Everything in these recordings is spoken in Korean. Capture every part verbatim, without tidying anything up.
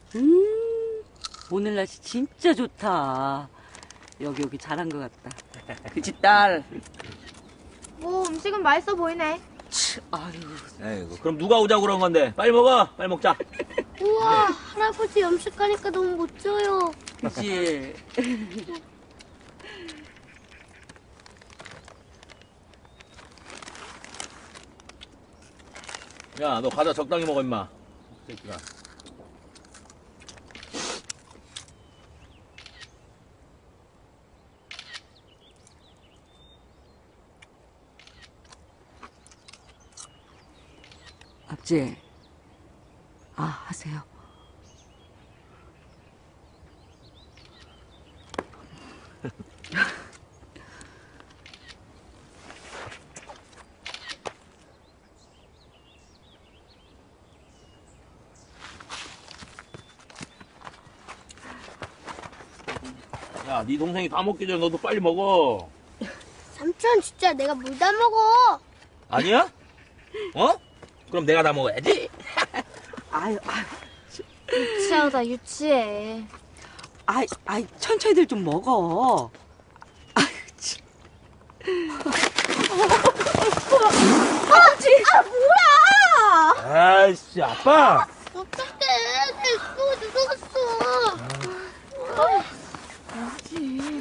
음, 오늘 날씨 진짜 좋다. 여기 여기 잘한 것 같다. 그치, 딸? 오, 음식은 맛있어 보이네. 치, 아유. 에이구, 그럼 누가 오자고 그런 건데? 빨리 먹어! 빨리 먹자! 우와, 할아버지 염식 가니까 너무 멋져요. 그치? 야, 너 과자 적당히 먹어, 임마. 새끼가. 아버지. 아, 하세요. 야, 네 동생이 다 먹기 전에 너도 빨리 먹어. 삼촌, 진짜 내가 물 다 먹어. 아니야? 어? 그럼 내가 다 먹어야지. 아유, 아유. 유치하다, 유치해. 아이, 아이, 천천히들 좀 먹어. 아유, 참. 아버지! 아, 뭐야! 아이씨, 아빠! 어떡해, 내 또 누웠어. 아버지.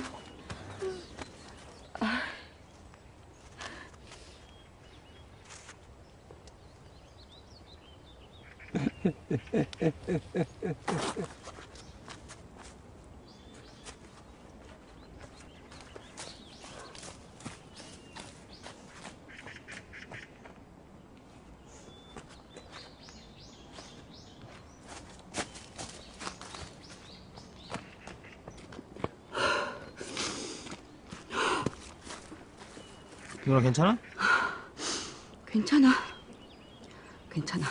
누나 괜찮아? 괜찮아. 괜찮아.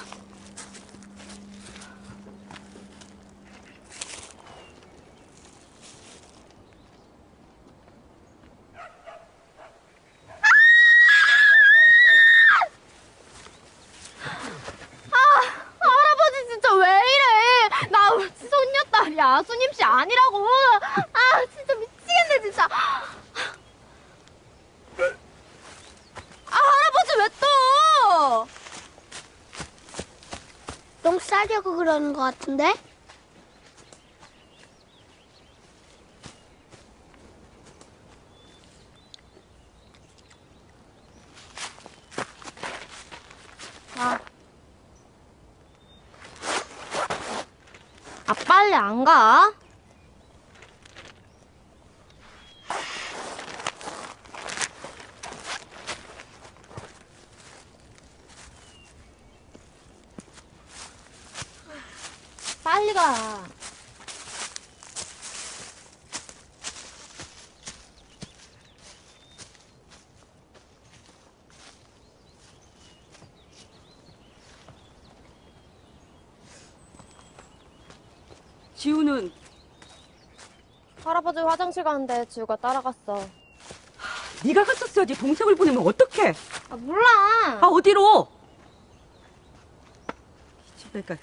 할아버지 진짜 왜 이래? 나 손녀딸이야. 수님씨 아니라고. 아, 진짜 미치겠네, 진짜. 아, 할아버지 왜 또? 똥 싸려고 그러는 것 같은데? 아. 아, 빨리 안 가? 빨리 가. 지우는 할아버지 화장실 가는데 지우가 따라갔어. 네가 갔었어야지. 동생을 보내면 어떡해? 아, 몰라. 아, 어디로? 그러니까.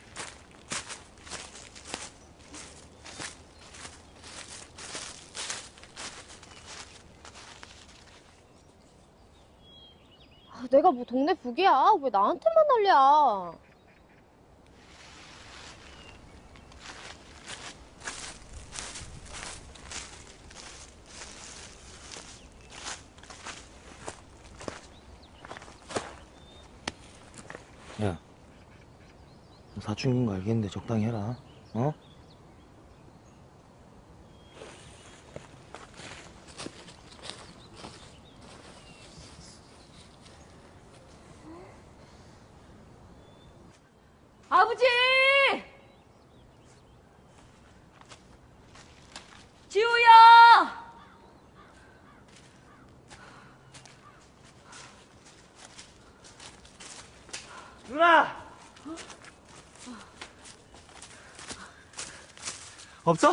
아, 내가 뭐 동네 북이야. 왜 나한테만 난리야. 야, 너 사춘기인 거 알겠는데 적당히 해라. 어? 아버지! 지우야! 누나! 없어?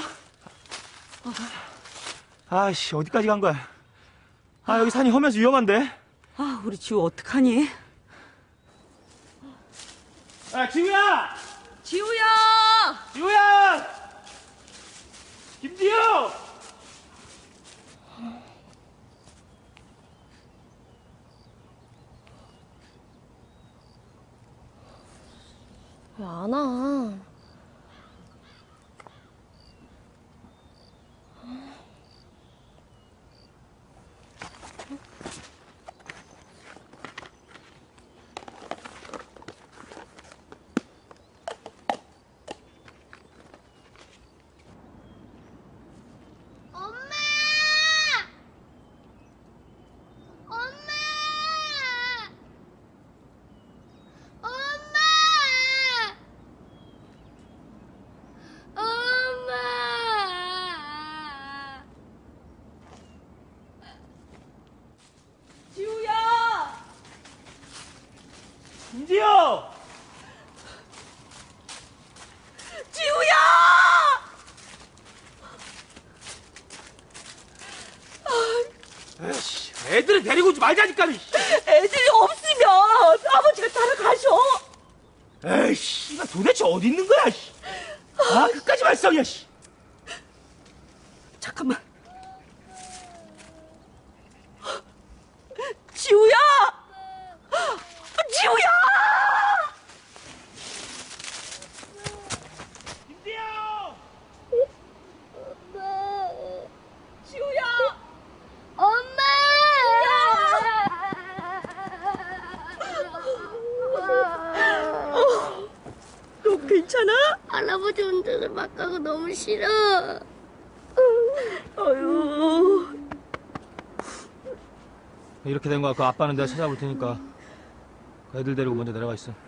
아이씨, 어디까지 간 거야? 아, 여기 산이 험해서 위험한데? 아, 우리 지우 어떡하니? 아, 지우야! 지우야! 지우야! 김지우! 왜 안 와? 엄마! 엄마! 엄마! 엄마! 지우야! 김지우! 지우야! 에이씨, 애들을 데리고 오지 말자니까. 애들이 없으면 아버지가 따라가셔. 에이씨, 이거 도대체 어디 있는 거야? 씨. 아, 끝까지 말썽이야. 씨. 잠깐만. 지우야! 지우야! 김지우! 지우야! 엄마! 너 괜찮아? 할아버지 운전을 막 가고 너무 싫어. 어휴. 이렇게 된 거야. 그 아빠는 내가 찾아볼 테니까 그 애들 데리고 먼저 내려가 있어.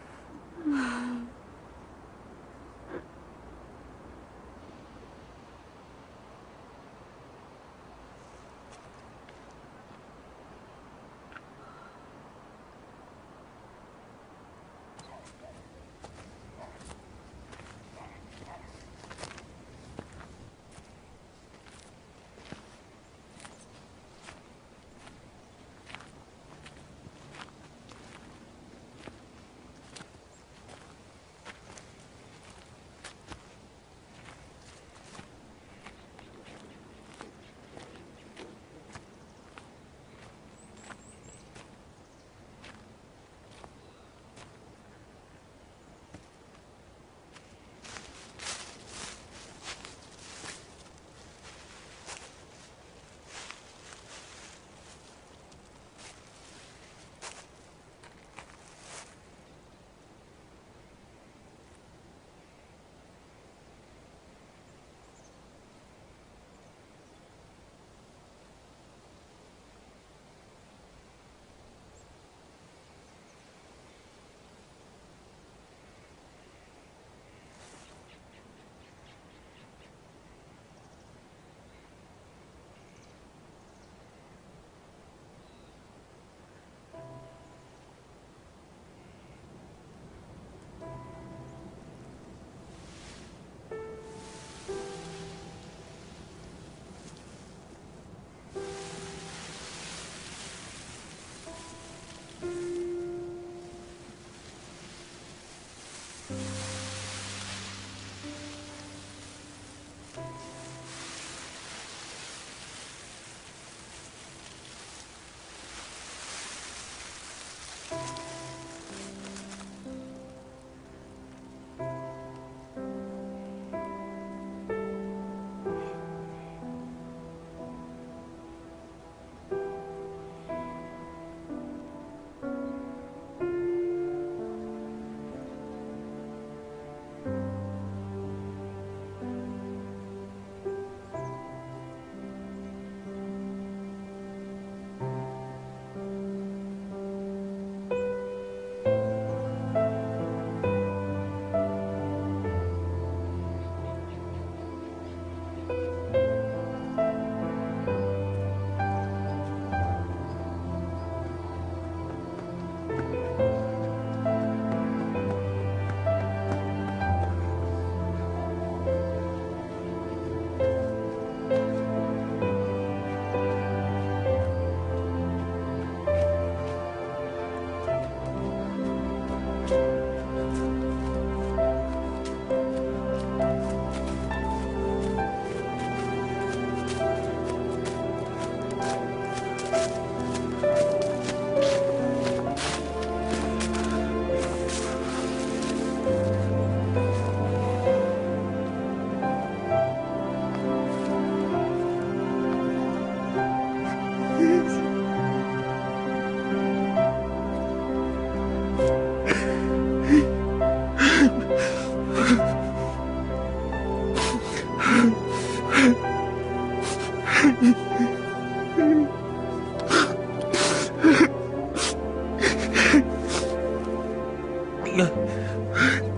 야,